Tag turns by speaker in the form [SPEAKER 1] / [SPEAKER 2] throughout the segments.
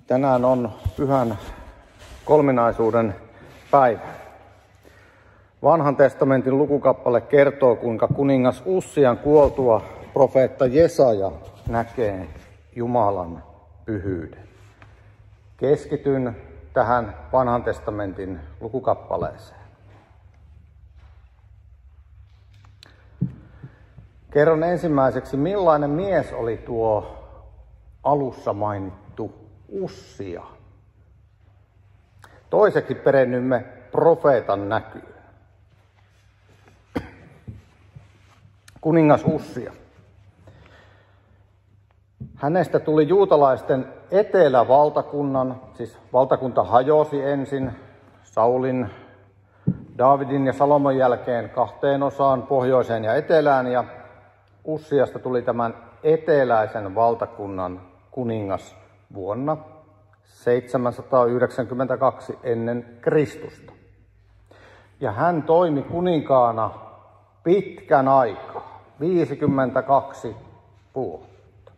[SPEAKER 1] Tänään on Pyhän Kolminaisuuden päivä. Vanhan testamentin lukukappale kertoo, kuinka kuningas Ussian kuoltua profeetta Jesaja näkee Jumalan pyhyyden. Keskityn tähän Vanhan testamentin lukukappaleeseen. Kerron ensimmäiseksi, millainen mies oli tuo alussa mainittu Ussia. Toiseksi perennymme profeetan näkyyn. Kuningas Ussia. Hänestä tuli juutalaisten etelävaltakunnan, siis valtakunta hajosi ensin Saulin, Daavidin ja Salomon jälkeen kahteen osaan, pohjoiseen ja etelään, ja Ussiasta tuli tämän eteläisen valtakunnan kuningas vuonna 792 ennen Kristusta. Ja hän toimi kuninkaana pitkän aikaa, 52 vuotta.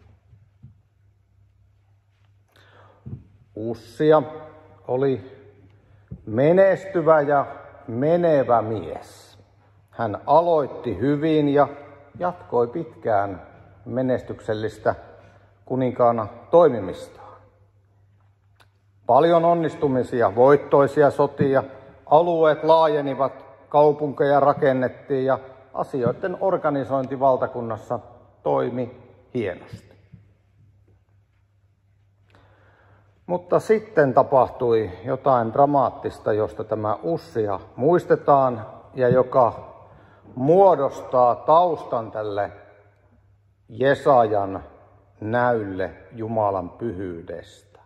[SPEAKER 1] Ussia oli menestyvä ja menevä mies. Hän aloitti hyvin ja jatkoi pitkään menestyksellistä kuninkaana toimimistaan. Paljon onnistumisia, voittoisia sotia, alueet laajenivat, kaupunkeja rakennettiin ja asioiden organisointi valtakunnassa toimi hienosti. Mutta sitten tapahtui jotain dramaattista, josta tämä Ussia muistetaan ja joka muodostaa taustan tälle Jesajan näylle Jumalan pyhyydestä.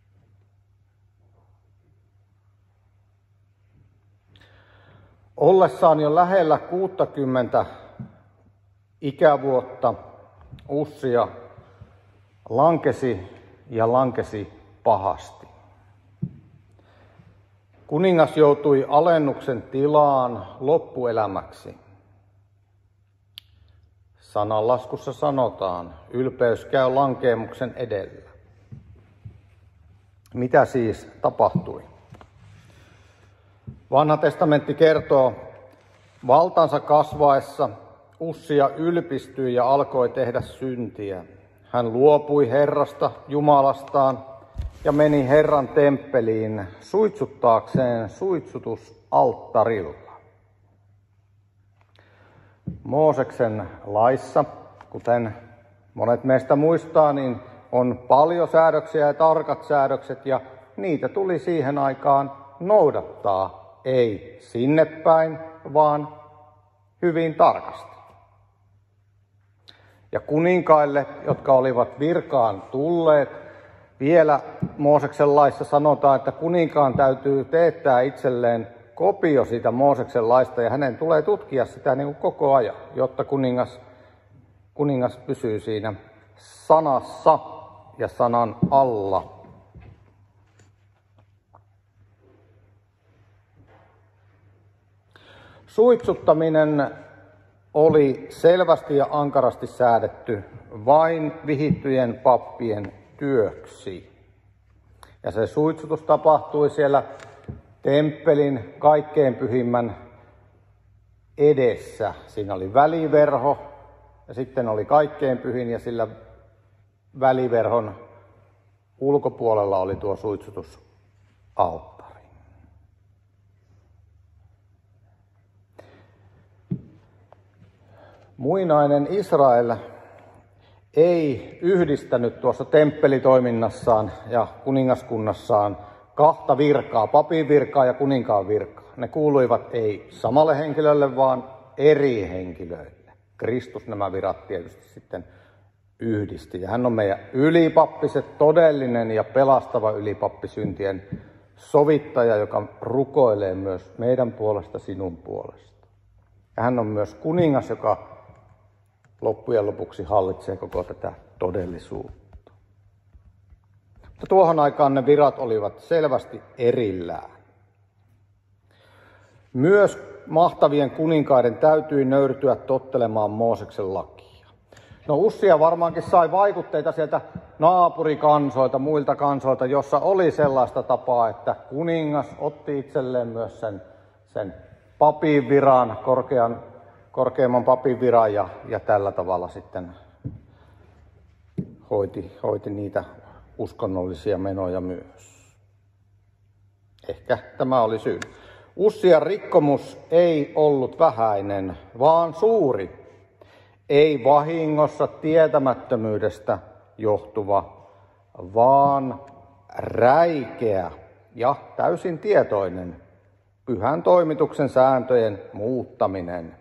[SPEAKER 1] Ollessaan jo lähellä 60 ikävuotta Ussia lankesi pahasti. Kuningas joutui alennuksen tilaan loppuelämäksi. Sananlaskussa sanotaan, ylpeys käy lankeemuksen edellä. Mitä siis tapahtui? Vanha testamentti kertoo, valtansa kasvaessa Ussia ylpistyi ja alkoi tehdä syntiä. Hän luopui Herrasta, Jumalastaan, ja meni Herran temppeliin suitsuttaakseen suitsutusalttarilla. Mooseksen laissa, kuten monet meistä muistaa, niin on paljon säädöksiä ja tarkat säädökset, ja niitä tuli siihen aikaan noudattaa, ei sinne päin, vaan hyvin tarkasti. Ja kuninkaille, jotka olivat virkaan tulleet, vielä Mooseksen laissa sanotaan, että kuninkaan täytyy teettää itselleen kopio siitä Mooseksen laista ja hänen tulee tutkia sitä niin kuin koko ajan, jotta kuningas pysyy siinä sanassa ja sanan alla. Suitsuttaminen oli selvästi ja ankarasti säädetty vain vihittyjen pappien työksi. Ja se suitsutus tapahtui siellä temppelin kaikkein pyhimmän edessä. Siinä oli väliverho ja sitten oli kaikkein pyhin ja sillä väliverhon ulkopuolella oli tuo suitsutusalttari. Muinainen Israel ei yhdistänyt tuossa temppelitoiminnassaan ja kuningaskunnassaan kahta virkaa, papin virkaa ja kuninkaan virkaa. Ne kuuluivat ei samalle henkilölle, vaan eri henkilöille. Kristus nämä virat tietysti sitten yhdisti. Ja hän on meidän ylipappi, se todellinen ja pelastava ylipappi, syntien sovittaja, joka rukoilee myös meidän puolesta, sinun puolesta. Ja hän on myös kuningas, joka loppujen lopuksi hallitsee koko tätä todellisuutta. Mutta tuohon aikaan ne virat olivat selvästi erillään. Myös mahtavien kuninkaiden täytyi nöyrtyä tottelemaan Mooseksen lakia. No Ussia varmaankin sai vaikutteita sieltä naapurikansoilta, muilta kansoilta, jossa oli sellaista tapaa, että kuningas otti itselleen myös sen papin viran, korkeimman papin viran ja tällä tavalla sitten hoiti niitä uskonnollisia menoja myös. Ehkä tämä oli syy. Ussian rikkomus ei ollut vähäinen, vaan suuri. Ei vahingossa tietämättömyydestä johtuva, vaan räikeä ja täysin tietoinen pyhän toimituksen sääntöjen muuttaminen.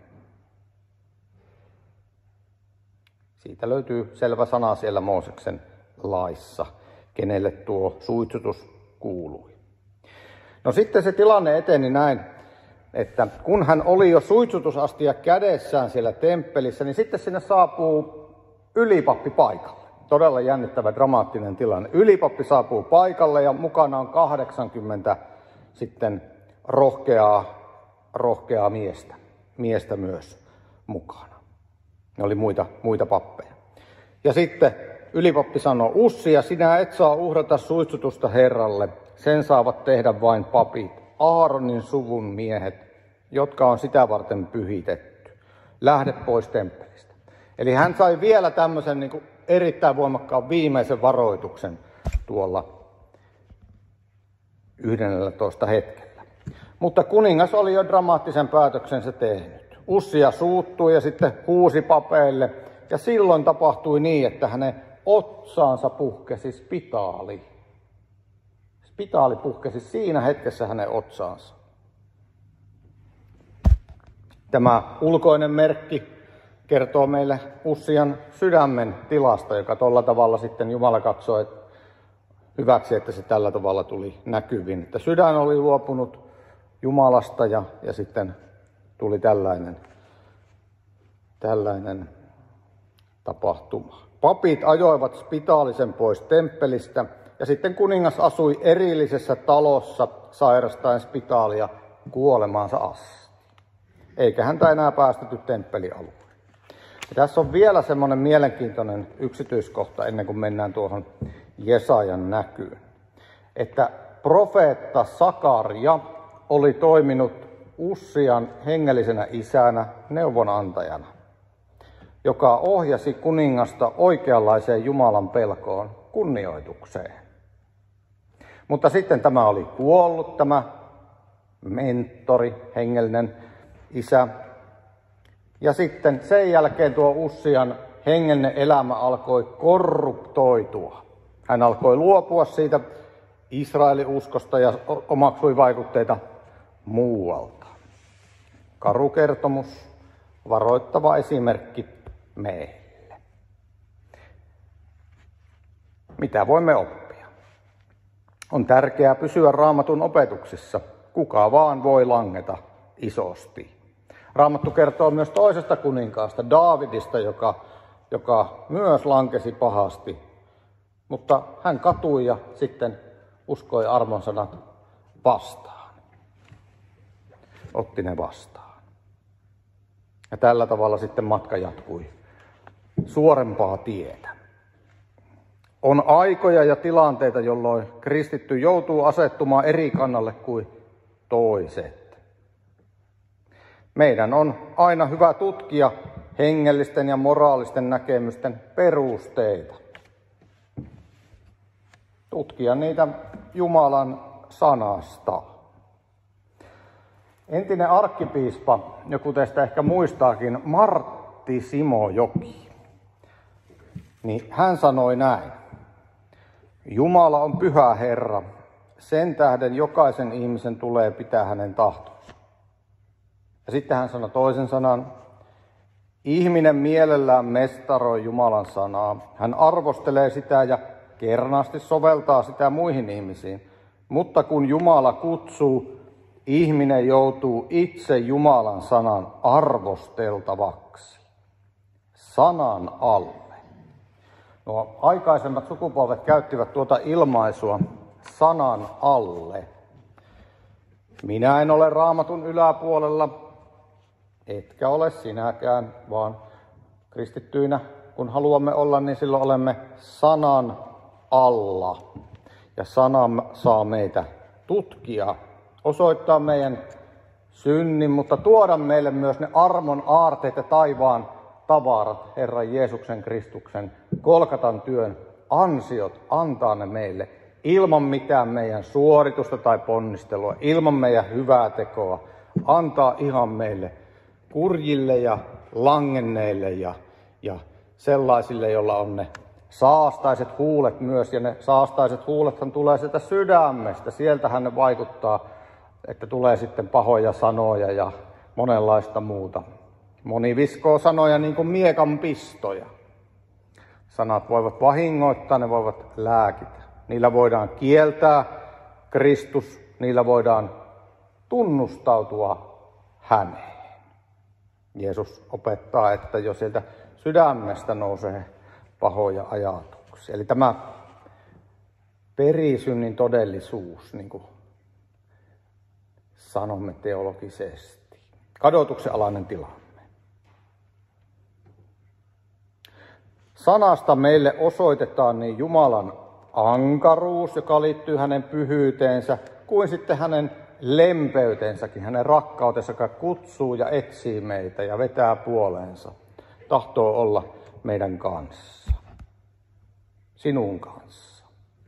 [SPEAKER 1] Siitä löytyy selvä sana siellä Mooseksen laissa, kenelle tuo suitsutus kuului. No sitten se tilanne eteni näin, että kun hän oli jo suitsutusastia kädessään siellä temppelissä, niin sitten sinne saapuu ylipappi paikalle. Todella jännittävä, dramaattinen tilanne. Ylipappi saapuu paikalle ja mukana on 80 sitten rohkeaa miestä myös mukana. Ne oli muita pappeja. Ja sitten ylipappi sanoi, Ussia, sinä et saa uhrata suitsutusta Herralle, sen saavat tehdä vain papit, Aaronin suvun miehet, jotka on sitä varten pyhitetty. Lähde pois temppelistä. Eli hän sai vielä tämmöisen niin kuin erittäin voimakkaan viimeisen varoituksen tuolla 11 hetkellä. Mutta kuningas oli jo dramaattisen päätöksensä tehnyt. Ussia suuttui ja sitten huusi papeille. Ja silloin tapahtui niin, että hänen otsaansa puhkesi spitaali. Spitaali puhkesi siinä hetkessä hänen otsaansa. Tämä ulkoinen merkki kertoo meille Ussian sydämen tilasta, joka tuolla tavalla sitten Jumala katsoi hyväksi, että se tällä tavalla tuli näkyviin. Että sydän oli luopunut Jumalasta ja sitten tuli tällainen tapahtuma. Papit ajoivat spitaalisen pois temppelistä ja sitten kuningas asui erillisessä talossa sairastaen spitaalia kuolemaansa asti. Eikä häntä enää päästetty temppelialueen. Ja tässä on vielä semmoinen mielenkiintoinen yksityiskohta ennen kuin mennään tuohon Jesajan näkyyn. Että profeetta Sakaria oli toiminut Ussian hengellisenä isänä, neuvonantajana, joka ohjasi kuningasta oikeanlaiseen Jumalan pelkoon, kunnioitukseen. Mutta sitten tämä oli kuollut, tämä mentori, hengellinen isä. Ja sitten sen jälkeen tuo Ussian hengellinen elämä alkoi korruptoitua. Hän alkoi luopua siitä Israelin uskosta ja omaksui vaikutteita muualta. Karu kertomus, varoittava esimerkki meille. Mitä voimme oppia? On tärkeää pysyä Raamatun opetuksissa. Kuka vaan voi langeta isosti. Raamattu kertoo myös toisesta kuninkaasta, Daavidista, joka myös lankesi pahasti. Mutta hän katui ja sitten uskoi armon sanat vastaan. Otti ne vastaan. Ja tällä tavalla sitten matka jatkui suorempaa tietä. On aikoja ja tilanteita, jolloin kristitty joutuu asettumaan eri kannalle kuin toiset. Meidän on aina hyvä tutkia hengellisten ja moraalisten näkemysten perusteita. Tutkia niitä Jumalan sanasta. Entinen arkkipiispa, joku teistä ehkä muistaakin, Martti Simojoki, niin hän sanoi näin. Jumala on pyhä Herra, sen tähden jokaisen ihmisen tulee pitää hänen tahtonsa. Ja sitten hän sanoi toisen sanan. Ihminen mielellään mestaroi Jumalan sanaa. Hän arvostelee sitä ja kernaasti soveltaa sitä muihin ihmisiin. Mutta kun Jumala kutsuu, ihminen joutuu itse Jumalan sanan arvosteltavaksi. Sanan alle. No, aikaisemmat sukupolvet käyttivät tuota ilmaisua sanan alle. Minä en ole Raamatun yläpuolella, etkä ole sinäkään, vaan kristittyinä kun haluamme olla, niin silloin olemme sanan alla. Ja sana saa meitä tutkia, osoittaa meidän synnin, mutta tuoda meille myös ne armon aarteet ja taivaan tavarat, Herran Jeesuksen Kristuksen Golgatan työn ansiot, antaa ne meille ilman mitään meidän suoritusta tai ponnistelua, ilman meidän hyvää tekoa, antaa ihan meille kurjille ja langenneille ja sellaisille, joilla on ne saastaiset huulet myös, ja ne saastaiset huulethan tulee sieltä sydämestä, sieltähän ne vaikuttaa, että tulee sitten pahoja sanoja ja monenlaista muuta. Moni viskoo sanoja niin kuin miekan pistoja. Sanat voivat vahingoittaa, ne voivat lääkitä. Niillä voidaan kieltää Kristus, niillä voidaan tunnustautua häneen. Jeesus opettaa, että jo sieltä sydämestä nousee pahoja ajatuksia. Eli tämä perisynnin todellisuus, niin kuin sanomme teologisesti. Kadotuksen alainen tilanne. Sanasta meille osoitetaan niin Jumalan ankaruus, joka liittyy hänen pyhyyteensä, kuin sitten hänen lempeytensäkin, hänen rakkautensa, joka kutsuu ja etsii meitä ja vetää puoleensa. Tahtoo olla meidän kanssa. Sinun kanssa.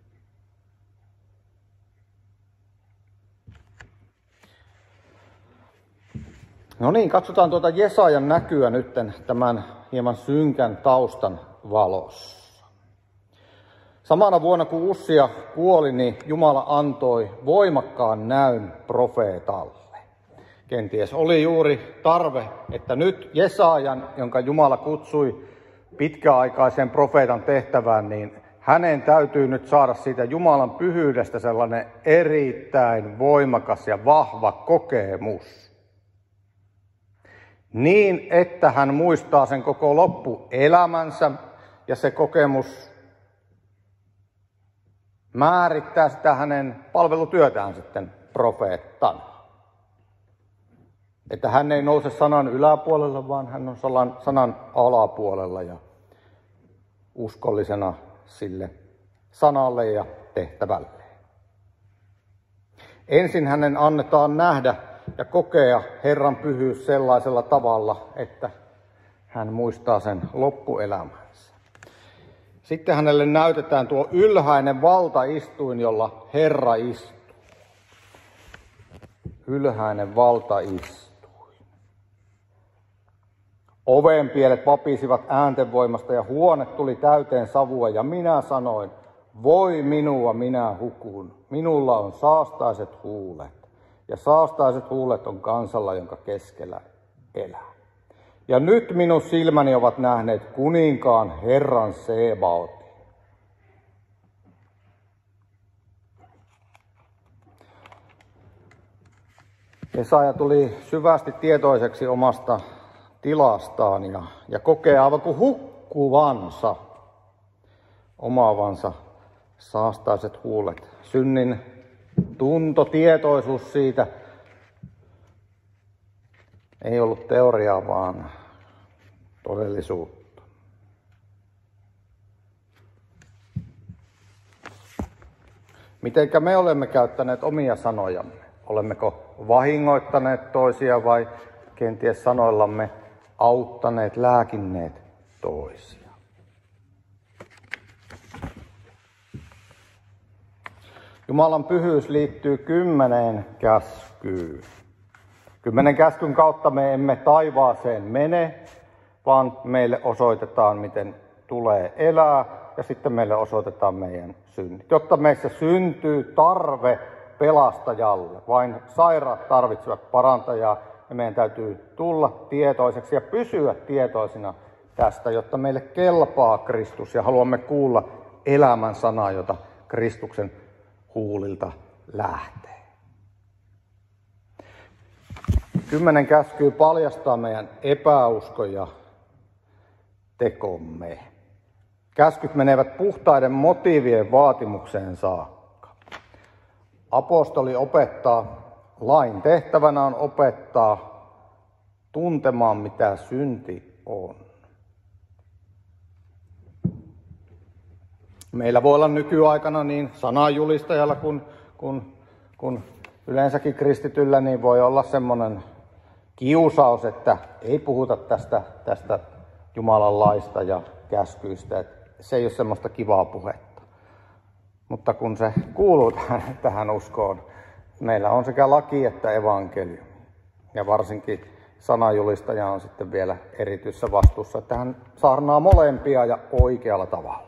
[SPEAKER 1] No niin, katsotaan tuota Jesajan näkyä nyt tämän hieman synkän taustan valossa. Samana vuonna kun Ussia kuoli, niin Jumala antoi voimakkaan näyn profeetalle. Kenties oli juuri tarve, että nyt Jesajan, jonka Jumala kutsui pitkäaikaiseen profeetan tehtävään, niin hänen täytyy nyt saada siitä Jumalan pyhyydestä sellainen erittäin voimakas ja vahva kokemus. Niin, että hän muistaa sen koko loppuelämänsä ja se kokemus määrittää sitä hänen palvelutyötään sitten profeettana. Että hän ei nouse sanan yläpuolella, vaan hän on sanan alapuolella ja uskollisena sille sanalle ja tehtävälle. Ensin hänen annetaan nähdä ja kokea Herran pyhyys sellaisella tavalla, että hän muistaa sen loppuelämänsä. Sitten hänelle näytetään tuo ylhäinen valtaistuin, jolla Herra istuu. Ylhäinen valtaistuin. Ovenpielet vapisivat ääntenvoimasta ja huone tuli täyteen savua ja minä sanoin, voi minua, minä hukun. Minulla on saastaiset huulet ja saastaiset huulet on kansalla, jonka keskellä elää. Ja nyt minun silmäni ovat nähneet kuninkaan Herran Sebaotin. Jesaja tuli syvästi tietoiseksi omasta tilastaan ja kokee aivan kuin hukkuvansa, omaavansa saastaiset huulet. Synnin tunto, tietoisuus siitä ei ollut teoriaa, vaan todellisuutta. Mitenkä me olemme käyttäneet omia sanojamme? Olemmeko vahingoittaneet toisia vai kenties sanoillamme auttaneet, lääkinneet toisia? Jumalan pyhyys liittyy 10 käskyyn. 10 käskyn kautta me emme taivaaseen mene, vaan meille osoitetaan, miten tulee elää, ja sitten meille osoitetaan meidän synnit. Jotta meissä syntyy tarve pelastajalle. Vain sairaat tarvitsevat parantajaa, ja meidän täytyy tulla tietoiseksi ja pysyä tietoisina tästä, jotta meille kelpaa Kristus, ja haluamme kuulla elämän sanaa, jota Kristuksen huulilta lähtee. 10 käskyä paljastaa meidän epäusko ja tekomme. Käskyt menevät puhtaiden motiivien vaatimukseen saakka. Apostoli opettaa, lain tehtävänä on opettaa tuntemaan, mitä synti on. Meillä voi olla nykyaikana niin sananjulistajalla kun yleensäkin kristityllä, niin voi olla semmoinen kiusaus, että ei puhuta tästä Jumalan laista ja käskyistä. Että se ei ole semmoista kivaa puhetta. Mutta kun se kuuluu tähän uskoon, meillä on sekä laki että evankeliumi. Ja varsinkin sananjulistaja on sitten vielä erityisessä vastuussa, että hän saarnaa molempia ja oikealla tavalla.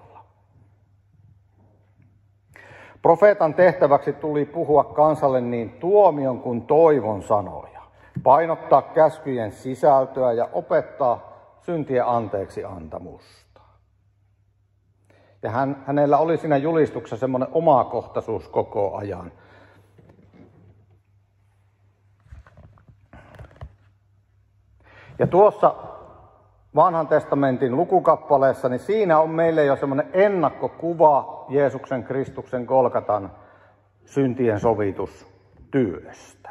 [SPEAKER 1] Profeetan tehtäväksi tuli puhua kansalle niin tuomion kuin toivon sanoja, painottaa käskyjen sisältöä ja opettaa syntien anteeksi antamusta. Ja hänellä oli siinä julistuksessa semmoinen omakohtaisuus koko ajan. Ja tuossa Vanhan testamentin lukukappaleessa, niin siinä on meille jo semmoinen ennakkokuva Jeesuksen Kristuksen Golgatan syntien sovitustyöstä.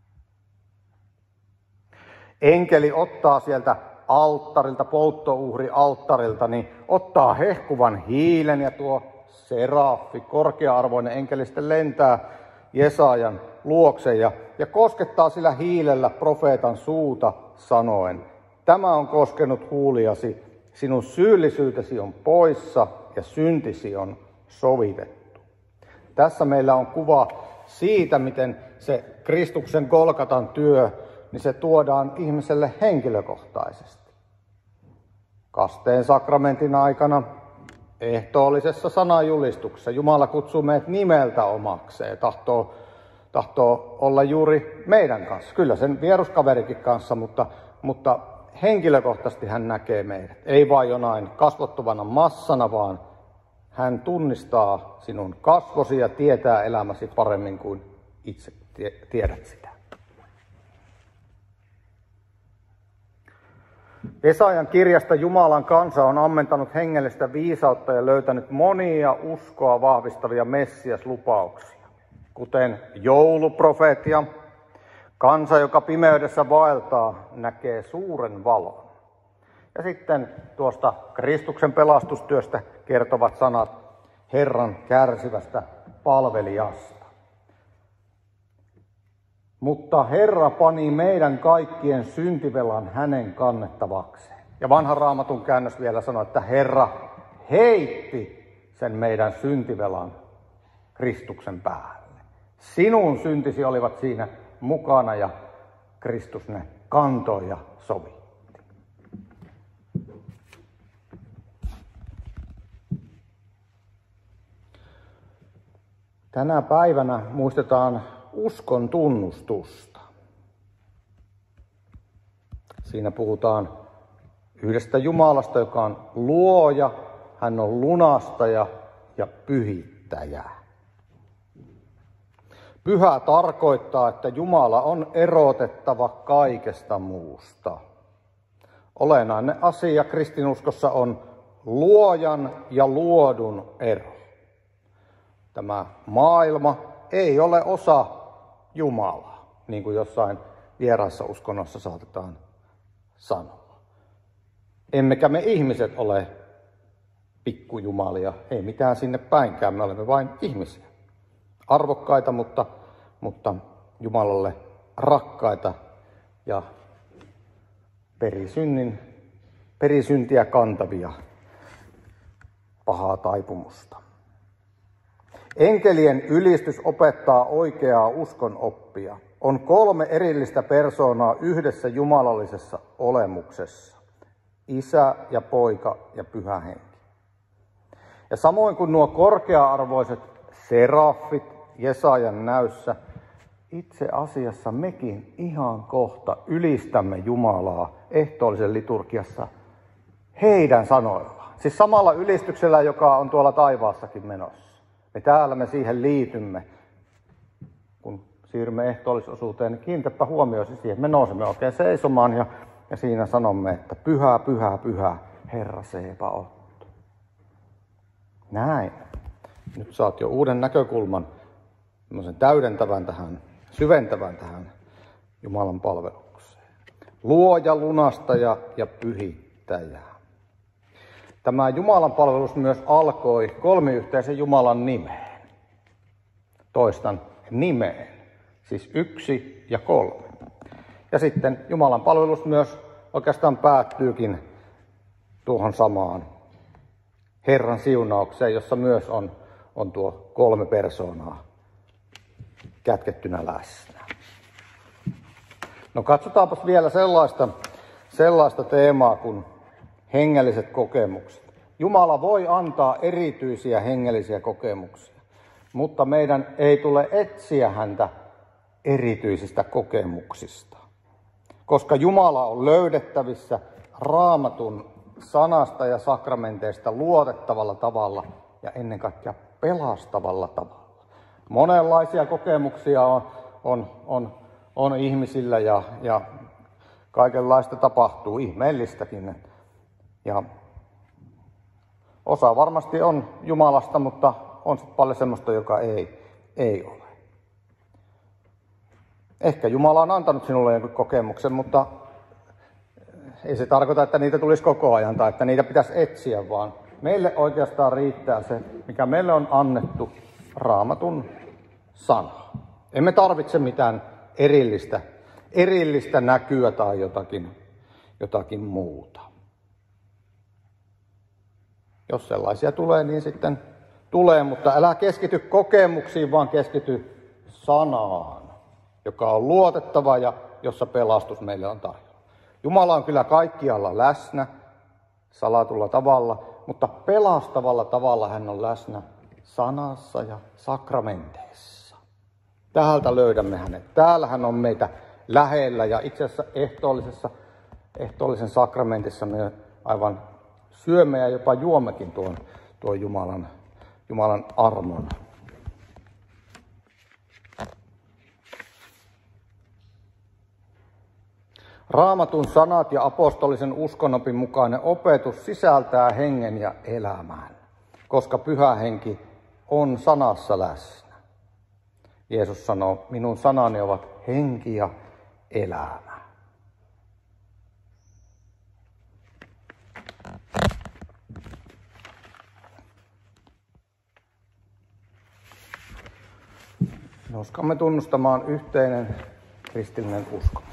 [SPEAKER 1] Enkeli ottaa sieltä alttarilta, polttouhrialttarilta, niin ottaa hehkuvan hiilen ja tuo seraffi, korkea-arvoinen enkeli sitten lentää Jesajan luokse ja koskettaa sillä hiilellä profeetan suuta sanoen: tämä on koskenut huuliasi, sinun syyllisyytesi on poissa ja syntisi on sovitettu. Tässä meillä on kuva siitä, miten se Kristuksen Golgatan työ, niin se tuodaan ihmiselle henkilökohtaisesti. Kasteen sakramentin aikana, ehtoollisessa sananjulistuksessa, Jumala kutsuu meidät nimeltä omakseen, tahtoo olla juuri meidän kanssa. Kyllä sen vieruskaverikin kanssa, mutta henkilökohtaisesti hän näkee meidät. Ei vain jonain kasvottuvana massana, vaan hän tunnistaa sinun kasvosi ja tietää elämäsi paremmin kuin itse tiedät sitä. Jesajan kirjasta Jumalan kansa on ammentanut hengellistä viisautta ja löytänyt monia uskoa vahvistavia Messias-lupauksia, kuten jouluprofeetia. Kansa, joka pimeydessä vaeltaa, näkee suuren valon. Ja sitten tuosta Kristuksen pelastustyöstä kertovat sanat Herran kärsivästä palvelijasta. Mutta Herra pani meidän kaikkien syntivelan hänen kannettavakseen. Ja vanhan Raamatun käännös vielä sanoo, että Herra heitti sen meidän syntivelan Kristuksen päälle. Sinun syntisi olivat siinä mukana ja Kristus ne kantoi ja sovitti. Tänä päivänä muistetaan uskon tunnustusta. Siinä puhutaan yhdestä Jumalasta, joka on luoja, hän on lunastaja ja pyhittäjä. Pyhä tarkoittaa, että Jumala on erotettava kaikesta muusta. Olennainen asia kristinuskossa on luojan ja luodun ero. Tämä maailma ei ole osa Jumalaa, niin kuin jossain vieraassa uskonnossa saatetaan sanoa. Emmekä me ihmiset ole pikkujumalia, ei mitään sinne päinkään, me olemme vain ihmisiä. Arvokkaita, mutta Jumalalle rakkaita ja perisyntiä kantavia pahaa taipumusta. Enkelien ylistys opettaa oikeaa uskon oppia. On 3 erillistä persoonaa yhdessä jumalallisessa olemuksessa. Isä ja poika ja pyhä henki. Ja samoin kuin nuo korkea-arvoiset seraffit Jesajan näyssä, itse asiassa mekin ihan kohta ylistämme Jumalaa ehtoollisen liturgiassa heidän sanoillaan. Siis samalla ylistyksellä, joka on tuolla taivaassakin menossa. Täällä me siihen liitymme. Kun siirrymme ehtoollisosuuteen, niin kiinnitäpä huomioon siihen. Me nousemme oikein seisomaan ja siinä sanomme, että pyhä, pyhä, pyhä, Herra Sebaot. Näin. Nyt saat jo uuden näkökulman, täydentävän tähän, syventävän tähän Jumalan palvelukseen. Luoja, lunastaja ja pyhittäjä. Tämä Jumalan palvelus myös alkoi kolmiyhteisen Jumalan nimeen. Toistan, nimeen. Siis 1 ja 3. Ja sitten Jumalan palvelus myös oikeastaan päättyykin tuohon samaan Herran siunaukseen, jossa myös on tuo 3 persoonaa kätkettynä läsnä. No katsotaanpas vielä sellaista teemaa kuin hengelliset kokemukset. Jumala voi antaa erityisiä hengellisiä kokemuksia, mutta meidän ei tule etsiä häntä erityisistä kokemuksista, koska Jumala on löydettävissä Raamatun sanasta ja sakramenteista luotettavalla tavalla ja ennen kaikkea pelastavalla tavalla. Monenlaisia kokemuksia on ihmisillä ja kaikenlaista tapahtuu, ihmeellistäkin. Ja osa varmasti on Jumalasta, mutta on sitten paljon semmoista, joka ei ole. Ehkä Jumala on antanut sinulle jonkun kokemuksen, mutta ei se tarkoita, että niitä tulisi koko ajan tai että niitä pitäisi etsiä, vaan meille oikeastaan riittää se, mikä meille on annettu, Raamatun sana. Emme tarvitse mitään erillistä näkyä tai jotakin muuta. Jos sellaisia tulee, niin sitten tulee, mutta älä keskity kokemuksiin, vaan keskity sanaan, joka on luotettava ja jossa pelastus meille on tarjolla. Jumala on kyllä kaikkialla läsnä salatulla tavalla, mutta pelastavalla tavalla hän on läsnä sanassa ja sakramenteissa. Täältä löydämme hänet. Täällä hän on meitä lähellä ja itse asiassa ehtoollisen sakramentissa me aivan syömme ja jopa juommekin tuon Jumalan armon. Raamatun sanat ja apostolisen uskonopin mukainen opetus sisältää hengen ja elämän, koska Pyhä Henki on sanassa läsnä. Jeesus sanoo, minun sanani ovat henki ja elämä. Noustkaamme tunnustamaan yhteinen kristillinen usko.